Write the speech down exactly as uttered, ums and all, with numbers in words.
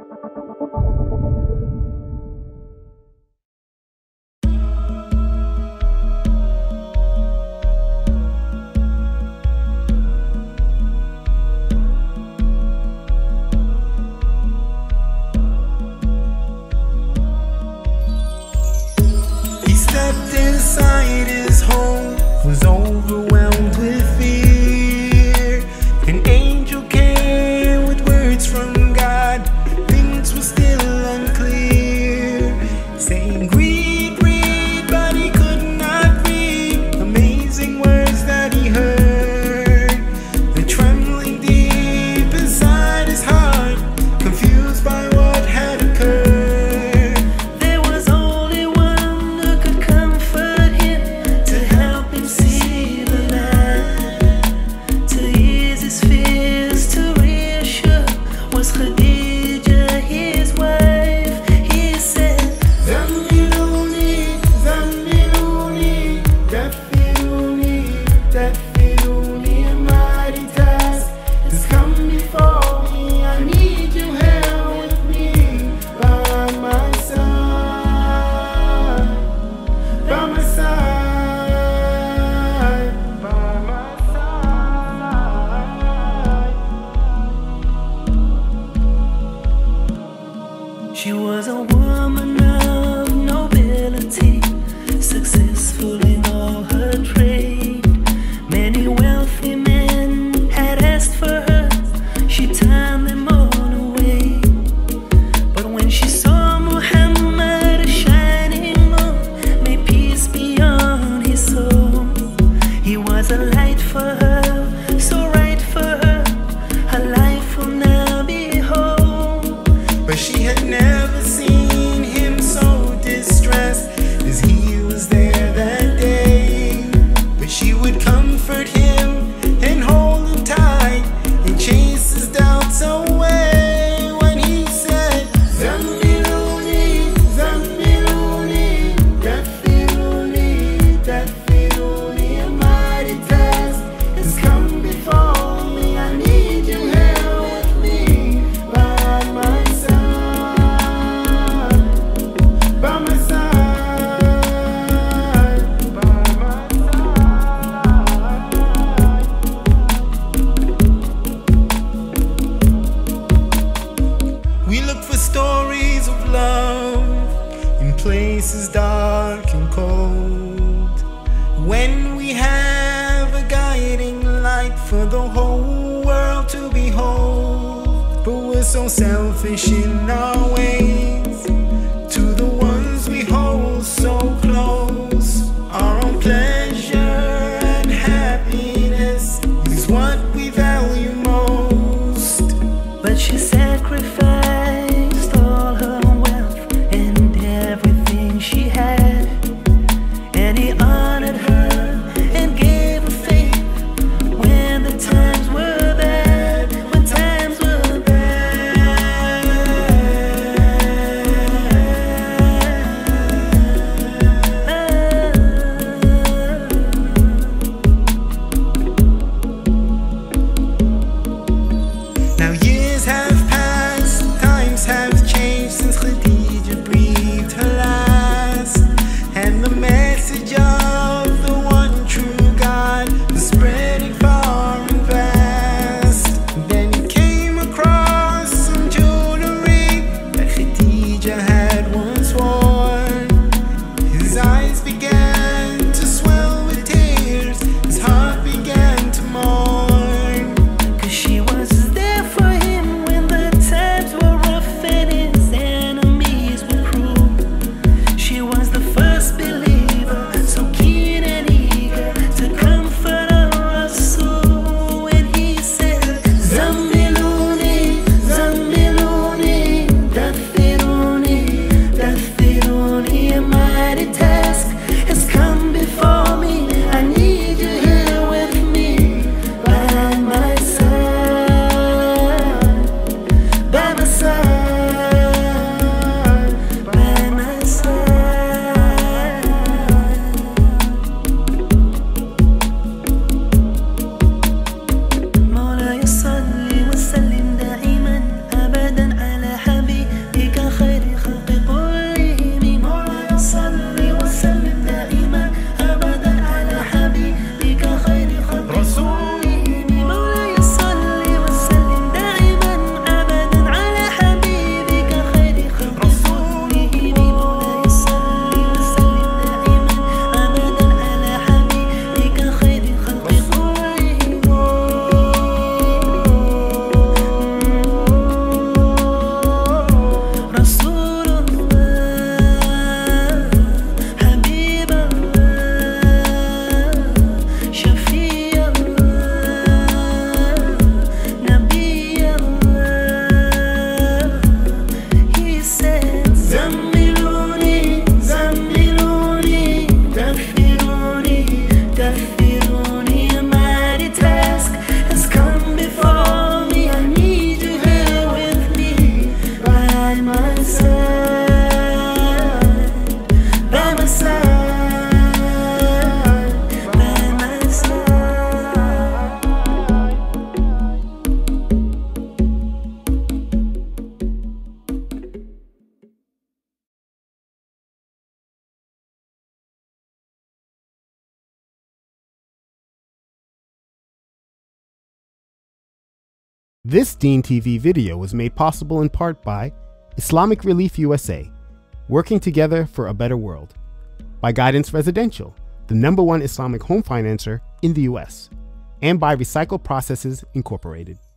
Inside his home was overwhelmed with fear. An angel came with words from God. Things were still unclear, saying read, read, but he could not read. Amazing words that he heard, the trembling deep inside his heart, confused by what had occurred. Khadijah, his wife, he said, Zamilooni, Zamilooni, Dathirooni, Dathirooni, a mighty task has come before me. I need you here with me, by my side, by my side, by my side. She was a woman of nobility, successful in all her trade. Many wealthy men had asked for her, she turned them all away. But when she saw Muhammad, a shining moon, may peace be on his soul. He was a light for her, so right for her, her life will now be whole. But she had never seen him so distressed as he was there that day. But she would comfort him and hold him tight and chase his doubts away when he said, Zamilooni, Zamilooni, Dathirooni, Dathirooni, a mighty task has come before me. I need you here with me, by my side, by my side, by my side. We look for stories of love in places dark and cold, when we have a guiding light for the whole world to behold. But we're so selfish in our ways to the ones we hold so close. Our own pleasure and happiness is what we value most. But she sacrificed all her wealth and everything she had, and he honored her and gave her faith when the times were bad, when times were Now years have passed, time side, by my side, by my side. This Deen T V video was made possible in part by Islamic Relief U S A, working together for a better world, by Guidance Residential, the number one Islamic home financer in the U S, and by Recycle Processes Incorporated.